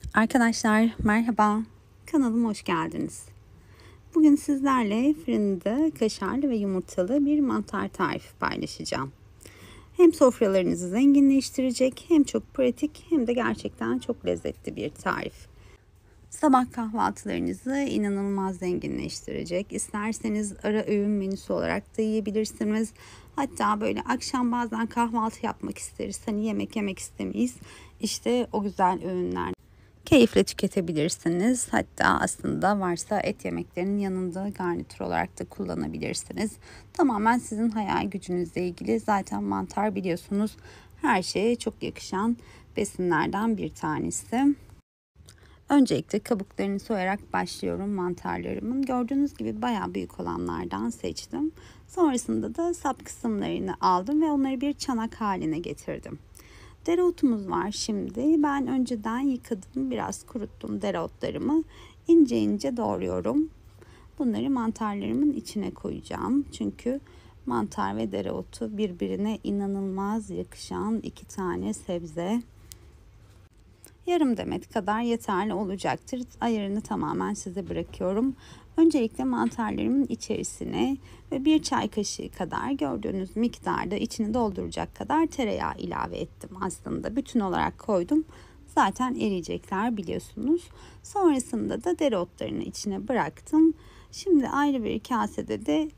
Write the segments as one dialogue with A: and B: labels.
A: Arkadaşlar merhaba, kanalıma hoş geldiniz. Bugün sizlerle fırında kaşarlı ve yumurtalı bir mantar tarifi paylaşacağım. Hem sofralarınızı zenginleştirecek, hem çok pratik, hem de gerçekten çok lezzetli bir tarif. Sabah kahvaltılarınızı inanılmaz zenginleştirecek. İsterseniz ara öğün menüsü olarak da yiyebilirsiniz. Hatta böyle akşam bazen kahvaltı yapmak isteriz. Hani yemek yemek istemeyiz. İşte o güzel öğünler. Keyifle tüketebilirsiniz. Hatta aslında varsa et yemeklerinin yanında garnitür olarak da kullanabilirsiniz. Tamamen sizin hayal gücünüzle ilgili. Zaten mantar biliyorsunuz her şeye çok yakışan besinlerden bir tanesi. Öncelikle kabuklarını soyarak başlıyorum mantarlarımın. Gördüğünüz gibi bayağı büyük olanlardan seçtim. Sonrasında da sap kısımlarını aldım ve onları bir çanak haline getirdim. Dereotumuz var şimdi. Ben önceden yıkadım, biraz kuruttum dereotlarımı. İnce ince doğruyorum. Bunları mantarlarımın içine koyacağım. Çünkü mantar ve dereotu birbirine inanılmaz yakışan iki tane sebze. Yarım demet kadar yeterli olacaktır. Ayarını tamamen size bırakıyorum. Öncelikle mantarlarımın içerisine ve bir çay kaşığı kadar gördüğünüz miktarda içini dolduracak kadar tereyağı ilave ettim. Aslında bütün olarak koydum. Zaten eriyecekler biliyorsunuz. Sonrasında da dereotlarını içine bıraktım. Şimdi ayrı bir kasede de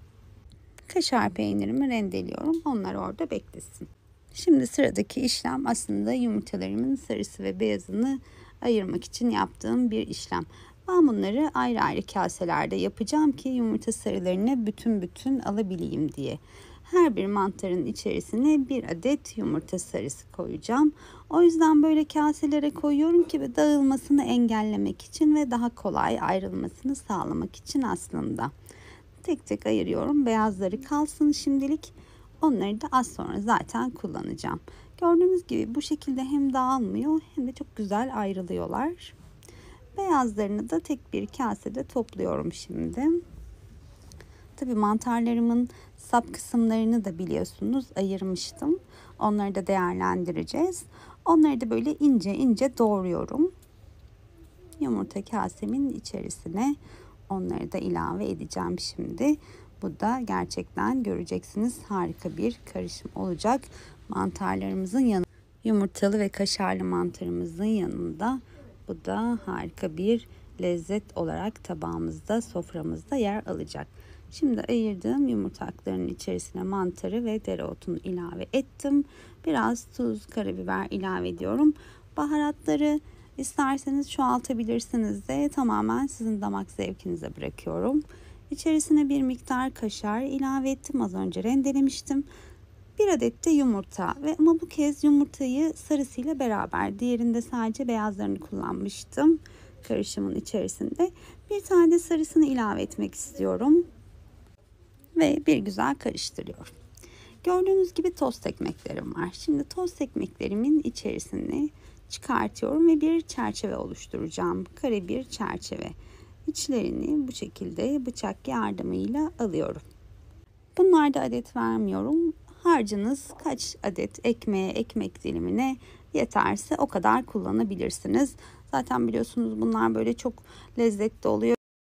A: kaşar peynirimi rendeliyorum. Onlar orada beklesin. Şimdi sıradaki işlem aslında yumurtalarımın sarısı ve beyazını ayırmak için yaptığım bir işlem. Ben bunları ayrı ayrı kaselerde yapacağım ki yumurta sarılarını bütün alabileyim diye. Her bir mantarın içerisine bir adet yumurta sarısı koyacağım. O yüzden böyle kaselere koyuyorum ki dağılmasını engellemek için ve daha kolay ayrılmasını sağlamak için aslında. Tek tek ayırıyorum. Beyazları kalsın şimdilik. Onları da az sonra zaten kullanacağım. Gördüğünüz gibi bu şekilde hem dağılmıyor hem de çok güzel ayrılıyorlar. Beyazlarını da tek bir kasede topluyorum şimdi. Tabii mantarlarımın sap kısımlarını da biliyorsunuz ayırmıştım. Onları da değerlendireceğiz. Onları da böyle ince ince doğruyorum. Yumurta kasemin içerisine onları da ilave edeceğim şimdi. Bu da gerçekten göreceksiniz harika bir karışım olacak. Mantarlarımızın yanında, yumurtalı ve kaşarlı mantarımızın yanında bu da harika bir lezzet olarak tabağımızda, soframızda yer alacak. Şimdi ayırdığım yumurta aklarının içerisine mantarı ve dereotunu ilave ettim. Biraz tuz, karabiber ilave ediyorum. Baharatları İsterseniz çoğaltabilirsiniz de tamamen sizin damak zevkinize bırakıyorum. İçerisine bir miktar kaşar ilave ettim. Az önce rendelemiştim. Bir adet de yumurta ama bu kez yumurtayı sarısıyla beraber, diğerinde sadece beyazlarını kullanmıştım karışımın içerisinde. Bir tane de sarısını ilave etmek istiyorum ve bir güzel karıştırıyorum. Gördüğünüz gibi tost ekmeklerim var. Şimdi tost ekmeklerimin içerisine çıkartıyorum ve bir çerçeve oluşturacağım. Kare bir çerçeve. İçlerini bu şekilde bıçak yardımıyla alıyorum. Bunlarda adet vermiyorum. Harcınız kaç adet ekmeğe, ekmek dilimine yeterse o kadar kullanabilirsiniz. Zaten biliyorsunuz bunlar böyle çok lezzetli oluyor.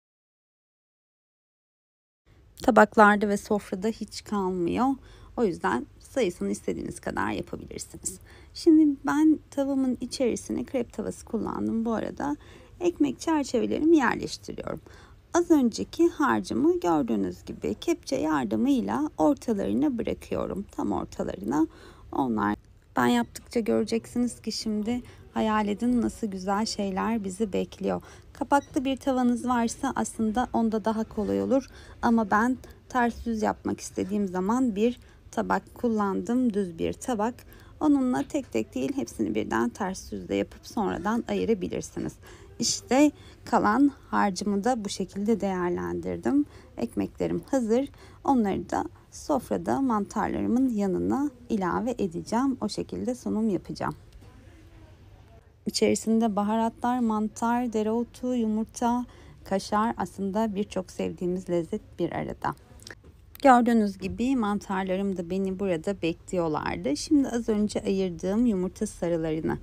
A: Tabaklarda ve sofrada hiç kalmıyor. O yüzden sayısını istediğiniz kadar yapabilirsiniz. Şimdi ben tavamın içerisine krep tavası kullandım. Bu arada ekmek çerçevelerimi yerleştiriyorum. Az önceki harcımı gördüğünüz gibi kepçe yardımıyla ortalarına bırakıyorum. Tam ortalarına. Onlar ben yaptıkça göreceksiniz ki şimdi hayal edin nasıl güzel şeyler bizi bekliyor. Kapaklı bir tavanız varsa aslında onda daha kolay olur. Ama ben ters düz yapmak istediğim zaman bir tabak kullandım. Düz bir tabak. Onunla tek tek değil hepsini birden ters düzde yapıp sonradan ayırabilirsiniz. İşte kalan harcımı da bu şekilde değerlendirdim. Ekmeklerim hazır. Onları da sofrada mantarlarımın yanına ilave edeceğim. O şekilde sunum yapacağım. İçerisinde baharatlar, mantar, dereotu, yumurta, kaşar aslında birçok sevdiğimiz lezzet bir arada. Gördüğünüz gibi mantarlarım da beni burada bekliyorlardı. Şimdi az önce ayırdığım yumurta sarılarını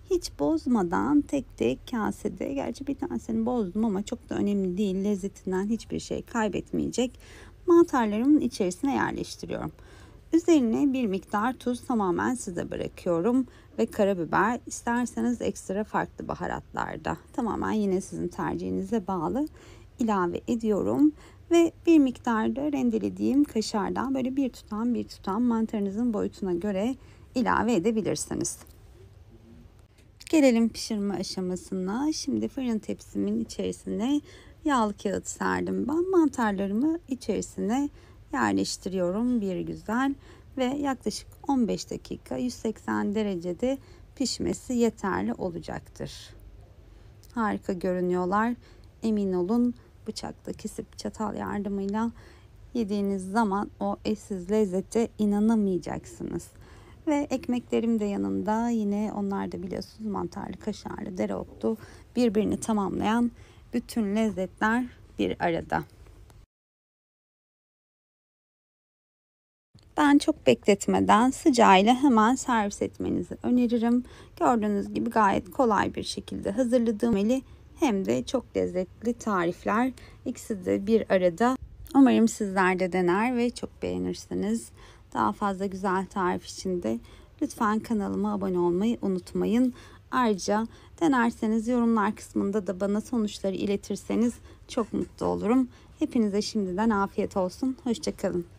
A: Hiç bozmadan tek tek kasede, gerçi bir tanesini bozdum ama çok da önemli değil, lezzetinden hiçbir şey kaybetmeyecek mantarlarımın içerisine yerleştiriyorum. Üzerine bir miktar tuz tamamen size bırakıyorum ve karabiber, isterseniz ekstra farklı baharatlarda, tamamen yine sizin tercihinize bağlı, ilave ediyorum. Ve bir miktar da rendelediğim kaşardan böyle bir tutam mantarınızın boyutuna göre ilave edebilirsiniz. Gelelim pişirme aşamasına. Şimdi fırın tepsimin içerisine yağlı kağıt serdim. Ben mantarlarımı içerisine yerleştiriyorum bir güzel ve yaklaşık 15 dakika 180 derecede pişmesi yeterli olacaktır. Harika görünüyorlar. Emin olun, bıçakla kesip çatal yardımıyla yediğiniz zaman o eşsiz lezzete inanamayacaksınız. Ve ekmeklerim de yanında, yine onlar da biliyorsunuz mantarlı, kaşarlı, dereotlu, birbirini tamamlayan bütün lezzetler bir arada. Ben çok bekletmeden sıcağıyla hemen servis etmenizi öneririm. Gördüğünüz gibi gayet kolay bir şekilde hazırladığım hem de çok lezzetli tarifler. İkisi de bir arada. Umarım sizler de dener ve çok beğenirsiniz. Daha fazla güzel tarif için de lütfen kanalıma abone olmayı unutmayın. Ayrıca denerseniz yorumlar kısmında da bana sonuçları iletirseniz çok mutlu olurum. Hepinize şimdiden afiyet olsun. Hoşça kalın.